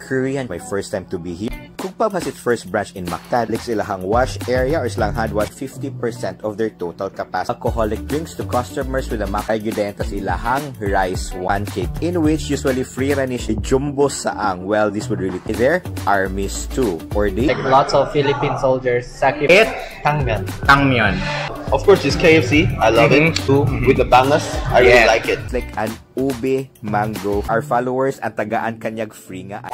Korean. My first time to be here. Cookpub has its first branch in Mactan. Like ilahang wash area or silang hand wash 50% of their total capacity. Alcoholic drinks to customers with a makayudentas ilahang rice pancake, in which usually free ranish jumbo saang. Well, this would really be their army stew or the like lots of Philippine soldiers sacrifice tangmyeon. Tangmyeon. Of course, it's KFC. I love it too. With the bangas, I really like it. It's like an ube mango. Our followers ang tagaan kanyag free nga.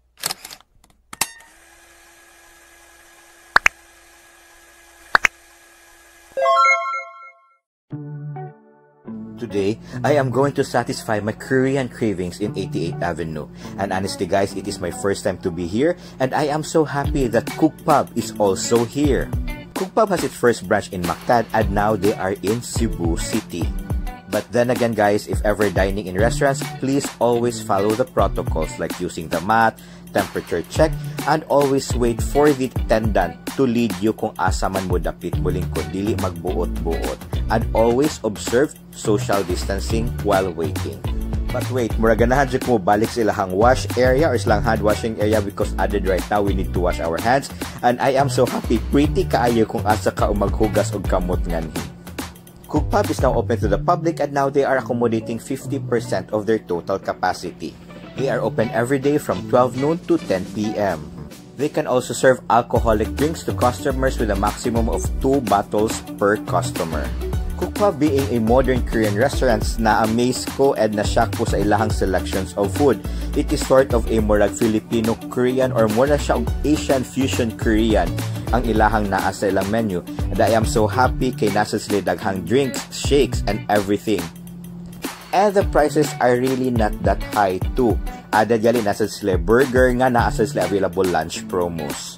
Today, I am going to satisfy my Korean cravings in 88th Avenue. And honestly guys, it is my first time to be here and I am so happy that Cookpub is also here. Cookpub has its first branch in Mactan and now they are in Cebu City. But then again guys, if ever dining in restaurants, please always follow the protocols like using the mat, temperature check, and always wait for the attendant to lead you kung asa man mo dapit muling kung dili magbuot-buot. And always observe social distancing while waiting. But wait, mura ganahan dyan mo balik sa ilahang wash area or silang hand washing area because added right now we need to wash our hands. And I am so happy, pretty kaayo kung asa ka maghugas og kamot nganhi. Cookpub is now open to the public and now they are accommodating 50% of their total capacity. They are open every day from 12 noon to 10 p.m. They can also serve alcoholic drinks to customers with a maximum of 2 bottles per customer. Cookpub being a modern Korean restaurant, na-amaze ko and na-shock po sa ilahang selections of food. It is sort of a murag Filipino-Korean or mura siya Asian fusion Korean ang ilahang naa sa ilang menu. And I am so happy kay nasa sila daghang drinks, shakes, and everything. And the prices are really not that high too. Added yali nasa sila burger nga nasa sila available lunch promos.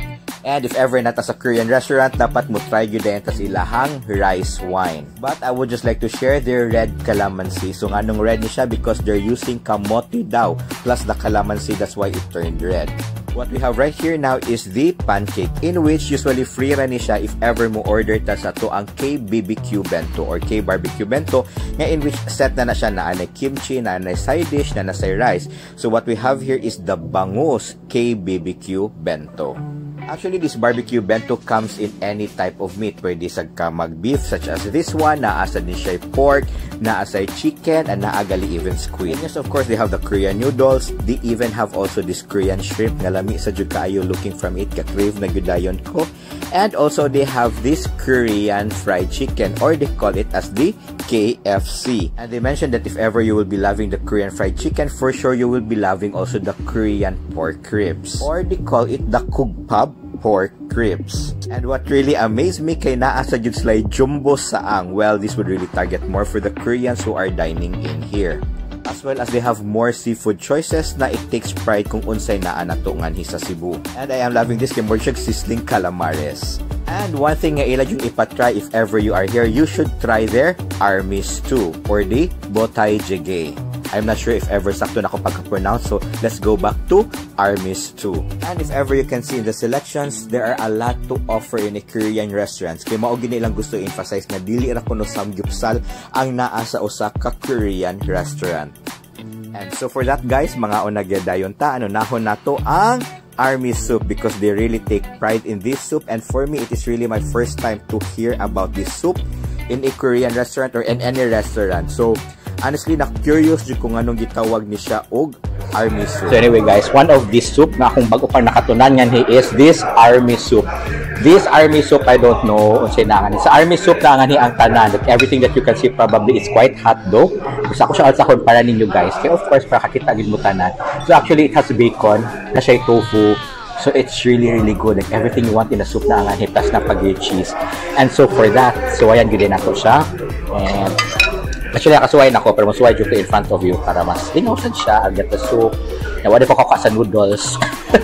And if ever nata sa Korean restaurant, dapat mo try yun din tas ilahang rice wine. But I would just like to share their red calamansi. So nga nung red ni siya because they're using kamote daw plus the calamansi, that's why it turned red. What we have right here now is the pancake, in which usually free ra ni siya if ever mo order ta sa to ang K-BBQ bento or K-barbecue bento, nga in which set na siya na anay kimchi, na anay side dish, na nasay rice. So what we have here is the bangus K-BBQ bento. Actually, this barbecue bento comes in any type of meat. Pwede sa kamag beef such as this one, naasa din siya pork, naasa chicken, and naagali even squid. And yes, of course, they have the Korean noodles. They even have also this Korean shrimp nga lami sa jud kaayo looking from it, ka-crave na gyudayon ko. And also, they have this Korean fried chicken or they call it as the KFC. And they mentioned that if ever you will be loving the Korean fried chicken, for sure you will be loving also the Korean pork ribs. Or they call it the Cookpub pork ribs. And what really amazed me kay naa sa jud sila jumbo saang. Well, this would really target more for the Koreans who are dining in here. As well as they have more seafood choices na it takes pride kung unsay naa natungan hi sa Cebu. And I am loving this kay more sizzling calamares. And one thing nga ila yung ipatry if ever you are here, you should try their army stew or the botay jjigae. I'm not sure if ever sakto na ako pagka-pronounce, so let's go back to army stew. And if ever you can see in the selections, there are a lot to offer in a Korean restaurants. Kaya mao gini lang gusto emphasize na dili ra kuno samgyupsal ang naa sa usa ka Korean restaurant. And so for that guys, mga onagyadayon ta, ano nahon nato ang army soup because they really take pride in this soup. And for me, it is really my first time to hear about this soup in a Korean restaurant or in any restaurant. So honestly, na-curious jud kung anong gitawag ni siya og army soup. So anyway guys, one of this soup na akong bago pa nakatunan ngan is this army soup. This army soup, I don't know unsay na nga ni. Sa army soup na nga ni ang tanan. Like everything that you can see probably is quite hot though. Gusto ko siya alsahon para ninyo guys. Kaya of course, para kakita gid mo tanan. So actually, it has bacon, na siya tofu. So it's really good. Like everything you want in a soup na nga ni, plus na pag cheese. And so for that, so ayan gid nato siya. And actually, nakasuway na ako, pero masuway dito in front of you para mas linawsan siya. I'll get the soup. Now, wala ko kaka sa noodles.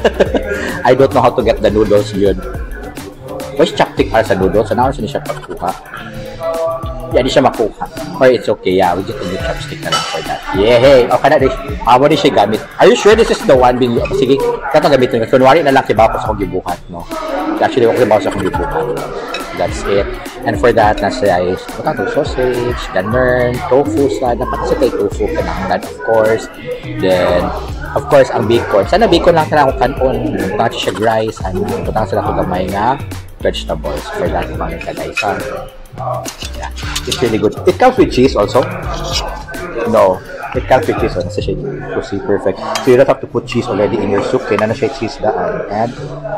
I don't know how to get the noodles yun. Where's chopstick para sa noodles? So, naman siya pagkuha. Yeah, di siya makuha. Or it's okay, yeah. We just need chopstick na lang for that. Yeah, hey. Okay na, mo din siya gamit. Are you sure this is the one being... Sige, kaya gamitin ko. Kunwari na lang kibaw ko sa akong gibuhat, no? Actually, ako kibaw sa akong gibuhat. That's it. And for that, nasa is potato sausage, ganun, tofu salad, dapat sa kay tofu, kananglan, of course. Then, Of course, ang bacon. Sana bacon lang sila akong kanon. Butang siya rice. Butang sila akong gamay nga vegetables. For that, mga guys. Yeah, it's really good. It comes with cheese also. No, it comes with cheese. Nasa siya pussy perfect. So you don't have to put cheese already in your soup. Kaya na siya cheese daan. And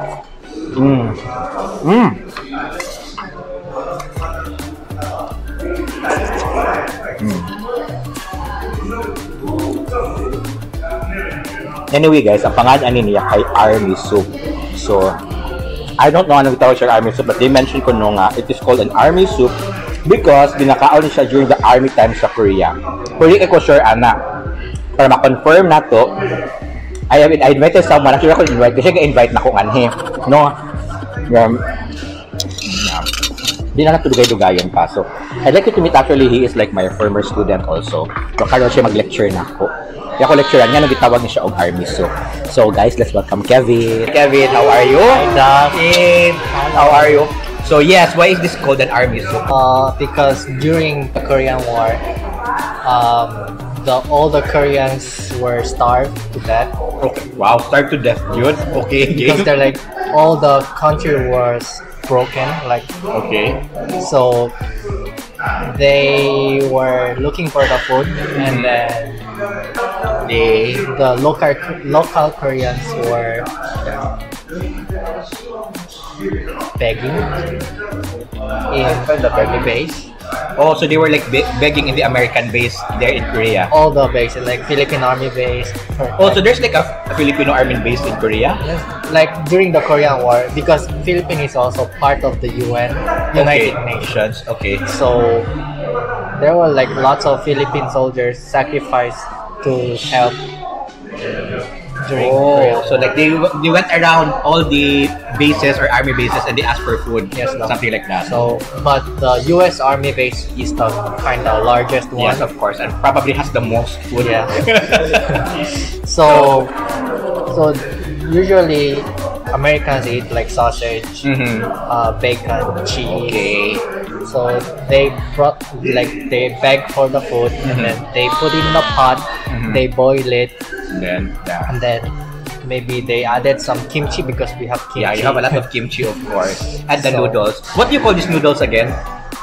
Anyway guys, ang pangalan niya kay army soup. So I don't know anong tawag siya army soup, but they mentioned ko nung it is called an army soup because binakaon siya during the army time sa Korea. Pero ko sure ana. Para ma-confirm na to, I invited someone. Actually ako invite kasi ga-invite na ko anhe. No. Di na natulugay-dugayan pa. So, I'd like you to meet actually, he is like my former student also. So, karoon siya mag-lecture na ako. Kaya ako lecturean niya, nagitawag niya siya og army soup. So, guys, let's welcome Kevin. Kevin, how are you? Hi, How are you? So, yes, why is this called an army soup? because during the Korean War, all the Koreans were starved to death. Okay. Wow, starved to death, dude. Okay, Because they're like, all the country was broken, like, okay. so they were looking for the food, and then the local Koreans were begging in the army base. Oh, so they were like begging in the American base there in Korea. All the bases, like Philippine Army base. Oh, so there's like a Filipino army base in Korea? Yes, like during the Korean War, because Philippines is also part of the United Nations. Okay. So there were like lots of Philippine soldiers sacrificed to help during Korea. So like they went around all the bases or army bases and they asked for food. Yes, something like that. So, but the U.S. Army base is the kind of largest one. Yes, of course, and probably has the most food. Yeah. so usually Americans eat like sausage, bacon, cheese. Okay. So they beg for the food, and then they put it in the pot, they boil it, And then maybe they added some kimchi because we have kimchi. Yeah, you have a lot of kimchi, of course, and the noodles. What do you call these noodles again?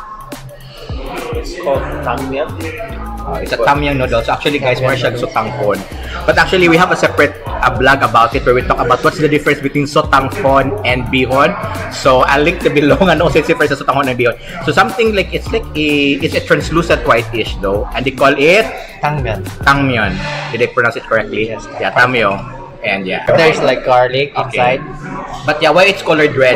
It's called Tangmyeon. It's a tamyang noodles. Actually, guys, more siya sotangpon. But actually, we have a separate vlog about it where we talk about what's the difference between sotangpon and bihon. So I'll link the below. Ano sa difference sa sotangpon and bihon? So something like it's a translucent white-ish though, and they call it Tangmyeon. Tangmyeon. Did I pronounce it correctly? Yes. Yeah, tamyo. And yeah. There's like garlic inside. But yeah, why it's colored red?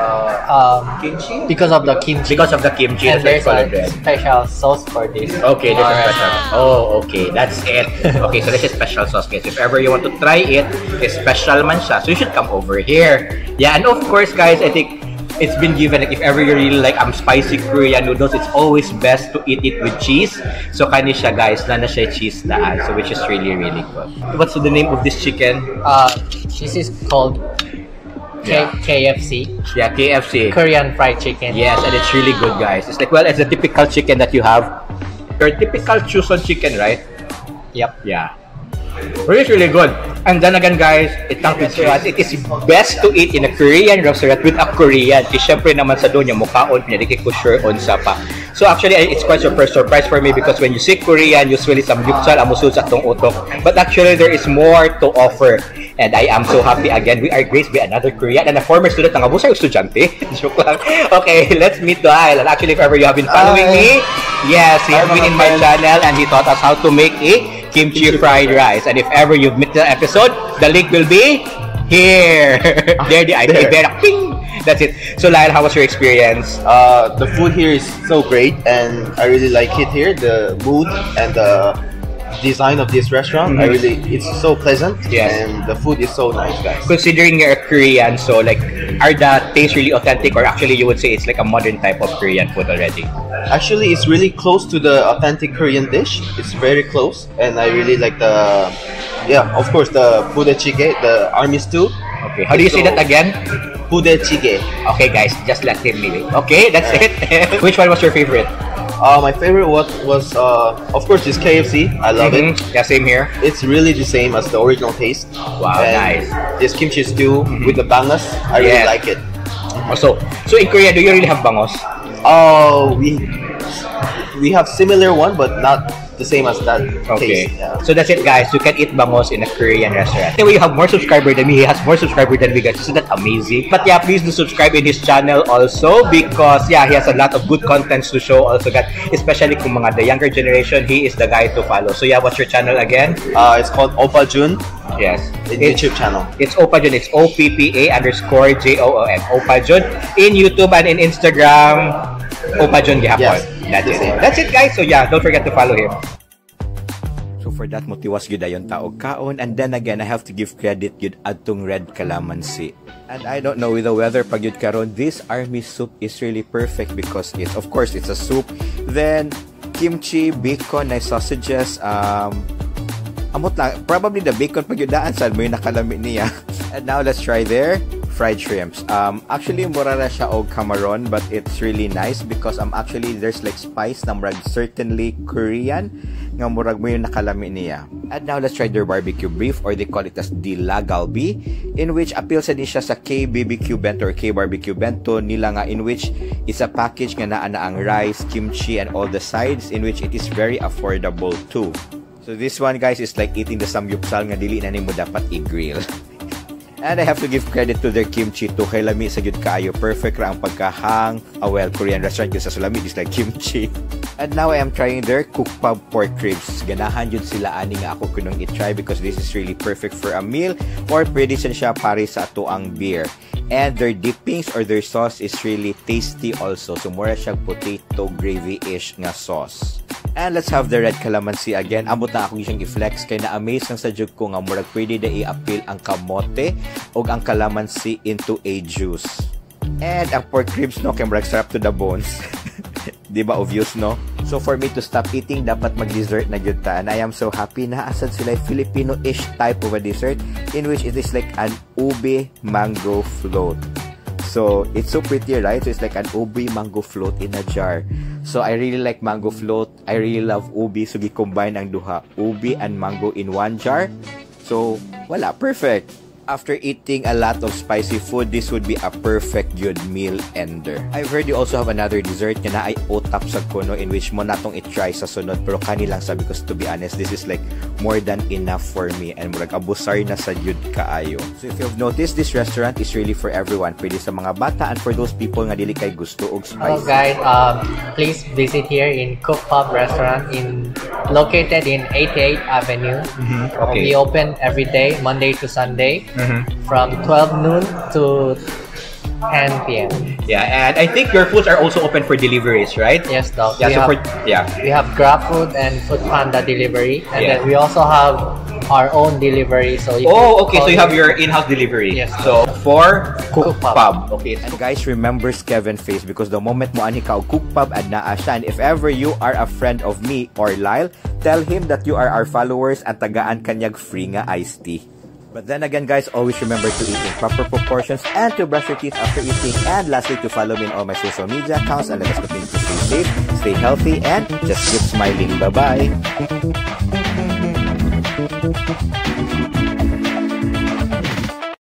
Kimchi? Because of the kimchi. Because of the kimchi, And that's why there's it's colored red. a special sauce for this. Okay, there's a Alright. special. Oh, okay, that's it. Okay, so there's a special sauce, guys. If ever you want to try it, it's special man siya. So you should come over here. Yeah, and of course, guys, I think it's been given like if ever you really like spicy Korean noodles, it's always best to eat it with cheese. So kani siya, guys, na siya cheese daan, so which is really good. What's the name of this chicken? This is called KFC. Yeah, KFC. Korean fried chicken. Yes, and it's really good, guys. It's like, well, it's a typical chicken that you have. Your typical Chuseon chicken, right? Yep. Yeah. Really good. And then again, guys, it comes with cheese. It is best to eat in a Korean restaurant with a Korean. Kasi syempre naman sa doon yung mukhaon, pinadikit ko sure on sa pa. So actually, it's quite surprise for me because when you say Korean, usually some yuksal, amusul sa tong utok. But actually, there is more to offer. And I am so happy again. We are graced by another Korean and a former student ng abusay estudyante. Joke lang. Okay, let's meet Doyle. And actually, if ever you have been following me, yes, he has been in my channel and he taught us how to make a kimchi fried rice. And if ever you've missed the episode, the link will be here. There the idea. Ping! That's it. So Lyle, how was your experience? The food here is so great, and I really like it here. The mood and the design of this restaurant, it's so pleasant. Yes. And the food is so nice, guys. Considering you're a Korean, so like, are the tastes really authentic, or actually you would say it's like a modern type of Korean food already? Actually, it's really close to the authentic Korean dish. It's very close, and I really like of course, the budae-jjigae, the army stew. Okay, how do you say that again? Budae-jjigae. Okay, guys, just let him leave it. Okay, that's it. Which one was your favorite? My favorite was of course this KFC. I love it. Yeah, same here. It's really the same as the original taste. Wow, And nice. This kimchi stew with the bangus, I really Yes. like it. So in Korea, do you really have bangos? Oh, we have similar one, but not the same as that Okay. taste. Yeah. So that's it, guys. You can eat bangos in a Korean restaurant. Anyway, you have more subscribers than me. He has more subscribers than me, guys. Isn't that amazing? But yeah, please do subscribe in his channel also because yeah, he has a lot of good contents to show also, guys. Especially kung mga the younger generation, he is the guy to follow. So yeah, what's your channel again? It's called Oppa Jun. Yes. YouTube channel. It's Oppa Jun. It's OPPA_JOON. Oppa Jun. In YouTube and in Instagram, Oppa Jun gihapon. Yes. That's it. That's it, guys. So yeah, don't forget to follow him. So for that, motiwas gyud ayon taog kaon, and then again, I have to give credit gyud adtong red calamansi. And I don't know with the weather pag gyud karon, this army soup is really perfect because it's of course it's a soup. Then kimchi, bacon, nice sausages, amot lang, probably the bacon pag gyud daan sad mo yung nakalami niya. And now let's try their fried shrimps. Actually mura na siya og camaron, but it's really nice because actually there's like spice na murag certainly Korean nga murag mo yung nakalami niya. And now let's try their barbecue beef, or they call it as dilagalbi, in which appeal sa din siya sa K-BBQ bento or K-barbecue bento nila nga, in which it's a package nga naa na ang rice, kimchi, and all the sides, in which it is very affordable too. So this one, guys, is like eating the samgyupsal nga dili na nimo dapat i-grill. And I have to give credit to their kimchi too. Kay lami sa gyud kaayo, perfect ra ang pagkahang. Well, Korean restaurant gyud sa sulami is like kimchi. And now I am trying their kukpab pork ribs. Ganahan yun sila ani nga ako kunong i-try because this is really perfect for a meal, or pwede siya pare sa ato ang beer. And their dippings or their sauce is really tasty also. So mura siyang potato gravy-ish nga sauce. And let's have the red calamansi again. Amot na akong siyang i-flex kay na-amaze lang sa jud ko nga murag pwede na i-appeal ang kamote o ang calamansi into a juice. And ang pork ribs, no, kay murag sarap to the bones. Di ba obvious, no? So for me to stop eating, dapat mag-dessert na jud ta. And I am so happy na asad sila Filipino-ish type of a dessert, in which it is like an ube mango float. So it's so pretty, right? So it's like an ube mango float in a jar. So I really like mango float. I really love ube. So gi-combine ang duha, ube and mango in one jar. So wala, perfect. After eating a lot of spicy food, this would be a perfect good meal ender. I've heard you also have another dessert na ay otap sa kuno, in which mo natong i-try sa sunod, pero kanilang sabi ko, to be honest, this is like more than enough for me, and murag abusar na sa yun kaayo. So if you've noticed, this restaurant is really for everyone. Pwede sa mga bata and for those people nga dili kay gusto og spicy. Hello guys, please visit here in Kukpab restaurant located in 88 Avenue. Okay. We open every day, Monday to Sunday, from 12 noon to 10 p.m. Yeah, and I think your foods are also open for deliveries, right? Yes, Doc. Yeah, We have GrabFood and Foodpanda delivery, and Yeah. then we also have our own delivery. So Okay, so you have your in-house delivery. Yes. So for Kukpab. Kukpab. Okay. And guys, remember Kevin Face, because the moment mo ani ka og Kukpab ad naa siya, and if ever you are a friend of me or Lyle, tell him that you are our followers at tagaan kanyag free nga iced tea. But then again, guys, always remember to eat in proper proportions and to brush your teeth after eating. And lastly, to follow me on all my social media accounts. And let us continue to stay safe, stay healthy, and just keep smiling. Bye-bye.